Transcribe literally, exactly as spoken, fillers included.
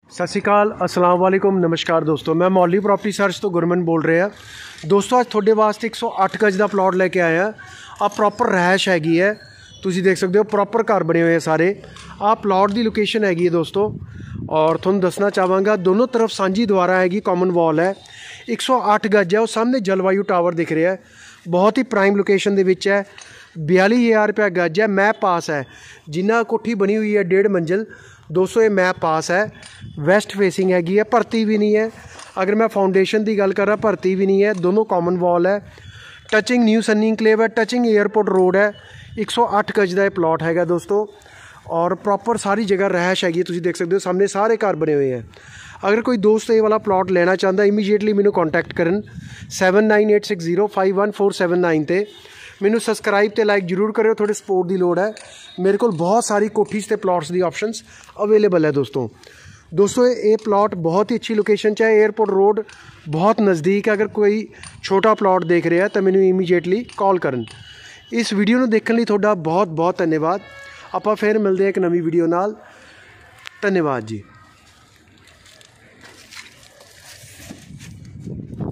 सत श्री अकाल, अस्सलाम वालेकुम, नमस्कार दोस्तों। मैं मौली प्रॉपर्टी सर्च तो गुरमन बोल रहे हैं दोस्तों। ਅੱਜ ਤੁਹਾਡੇ ਵਾਸਤੇ एक सौ आठ गज ਦਾ ਪਲਾਟ ਲੈ ਕੇ ਆਏ ਆ। ਆ ਪ੍ਰੋਪਰ ਰਹਿائش ਹੈਗੀ ਹੈ, ਤੁਸੀਂ ਦੇਖ ਸਕਦੇ ਹੋ ਪ੍ਰੋਪਰ ਘਰ ਬਣੇ ਹੋਏ ਆ ਸਾਰੇ। ਆ ਪਲਾਟ ਦੀ ਲੋਕੇਸ਼ਨ ਹੈਗੀ ਹੈ ਦੋਸਤੋ, ਔਰ ਤੁਹਾਨੂੰ ਦੱਸਣਾ ਚਾਹਾਂਗਾ ਦੋਨੋਂ ਤਰਫ ਸਾਂਝੀ ਦੁਆਰਾ ਹੈਗੀ, ਕਾਮਨ ਵਾਲ ਹੈ। एक सौ आठ गज है और सामने जलवायु टावर दिख रहा है, बहुत ही प्राइम लोकेशन ਦੇ ਵਿੱਚ है। बयाली हज़ार रुपया गज है, मैप पास है। जिन्ना कोठी बनी हुई है डेढ़ मंजिल दोस्तों, ये मैप पास है, वैसट फेसिंग हैगी है, भरती भी नहीं है। अगर मैं फाउंडेशन की गल करा, भरती भी नहीं है, दोनों कॉमन वॉल है। टचिंग न्यू सनी इंक्लेव है, टचिंग एयरपोर्ट रोड है। एक सौ आठ गज का प्लॉट हैगा दोस्तों, और प्रॉपर सारी जगह रहائश हैगी, तुसीं देख सकते हो सामने सारे घर बने हुए हैं। अगर कोई दोस्त ये वाला प्लॉट लेना चाहता इमीजिएटली मैनू कॉन्टैक्ट करन seven nine eight six zero five one four seven nine ते। मैनू सबसक्राइब तो लाइक जरूर करो, थोड़े सपोर्ट की लोड़ है। मेरे को बहुत सारी कोठीज़ ते प्लॉट्स की ऑप्शंस अवेलेबल है दोस्तों। दोस्तों ये प्लॉट बहुत ही अच्छी लोकेशन च है, एयरपोर्ट रोड बहुत नज़दीक है। अगर कोई छोटा प्लॉट देख रहा है तो मैनू इमीजिएटली कॉल करन। इस वीडियो को देखने लिए थोड़ा बहुत बहुत धन्यवाद। आपां फिर मिलते हैं एक नवी वीडियो नाल। धन्यवाद जी।